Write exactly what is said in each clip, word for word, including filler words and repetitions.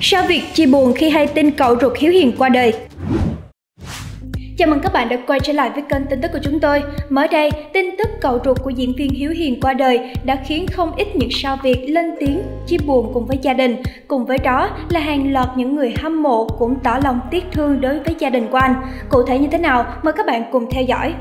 Sao Việt chia buồn khi hay tin cậu ruột Hiếu Hiền qua đời. Chào mừng các bạn đã quay trở lại với kênh tin tức của chúng tôi. Mới đây, tin tức cậu ruột của diễn viên Hiếu Hiền qua đời đã khiến không ít những sao Việt lên tiếng chia buồn cùng với gia đình. Cùng với đó là hàng loạt những người hâm mộ cũng tỏ lòng tiếc thương đối với gia đình của anh. Cụ thể như thế nào? Mời các bạn cùng theo dõi.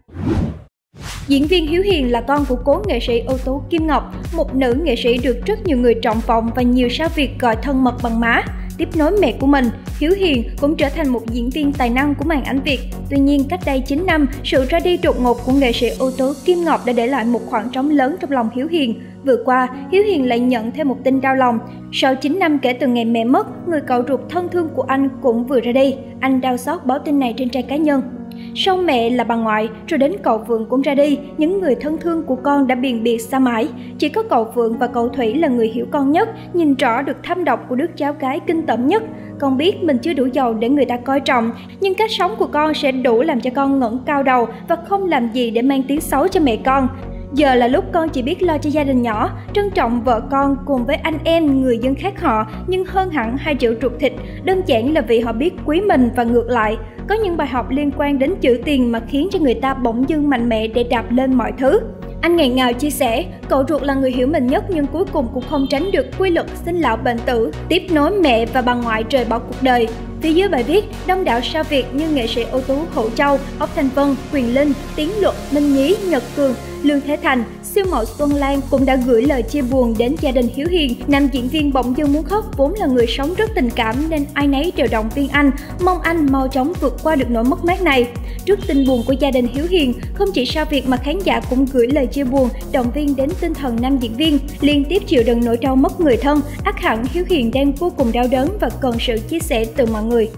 Diễn viên Hiếu Hiền là con của cố nghệ sĩ ưu tú Kim Ngọc, một nữ nghệ sĩ được rất nhiều người trọng vọng và nhiều sao Việt gọi thân mật bằng má. Tiếp nối mẹ của mình, Hiếu Hiền cũng trở thành một diễn viên tài năng của màn ảnh Việt. Tuy nhiên, cách đây chín năm, sự ra đi đột ngột của nghệ sĩ ưu tú Kim Ngọc đã để lại một khoảng trống lớn trong lòng Hiếu Hiền. Vừa qua, Hiếu Hiền lại nhận thêm một tin đau lòng. Sau chín năm kể từ ngày mẹ mất, người cậu ruột thân thương của anh cũng vừa ra đi. Anh đau xót báo tin này trên trang cá nhân. Sau mẹ là bà ngoại, rồi đến cậu Vượng cũng ra đi, những người thân thương của con đã biền biệt xa mãi. Chỉ có cậu Vượng và cậu Thủy là người hiểu con nhất, nhìn rõ được thâm độc của đứa cháu gái kinh tởm nhất. Con biết mình chưa đủ giàu để người ta coi trọng, nhưng cách sống của con sẽ đủ làm cho con ngẩng cao đầu và không làm gì để mang tiếng xấu cho mẹ con. Giờ là lúc con chỉ biết lo cho gia đình nhỏ, trân trọng vợ con cùng với anh em người dân khác họ, nhưng hơn hẳn hai chữ ruột thịt, đơn giản là vì họ biết quý mình và ngược lại. Có những bài học liên quan đến chữ tiền mà khiến cho người ta bỗng dưng mạnh mẽ để đạp lên mọi thứ. Anh nghẹn ngào chia sẻ, cậu ruột là người hiểu mình nhất nhưng cuối cùng cũng không tránh được quy luật sinh lão bệnh tử, tiếp nối mẹ và bà ngoại rời bỏ cuộc đời. Phía dưới bài viết, đông đảo sao Việt như nghệ sĩ ưu tú Hữu Châu, Ốc Thanh Vân, Quyền Linh, Tiến Luật, Minh Nhí, Nhật Cường, Lương Thế Thành, siêu mẫu Xuân Lan cũng đã gửi lời chia buồn đến gia đình Hiếu Hiền. Nam diễn viên bỗng dưng muốn khóc, vốn là người sống rất tình cảm nên ai nấy đều động viên anh, mong anh mau chóng vượt qua được nỗi mất mát này. Trước tin buồn của gia đình Hiếu Hiền, không chỉ sao Việt mà khán giả cũng gửi lời chia buồn, động viên đến tinh thần nam diễn viên. Liên tiếp chịu đựng nỗi đau mất người thân, ắt hẳn Hiếu Hiền đang vô cùng đau đớn và cần sự chia sẻ từ mọi người.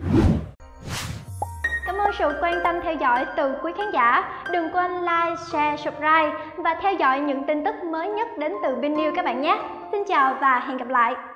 Cảm ơn sự quan tâm theo dõi từ quý khán giả. Đừng quên like, share, subscribe và theo dõi những tin tức mới nhất đến từ VinNews các bạn nhé. Xin chào và hẹn gặp lại.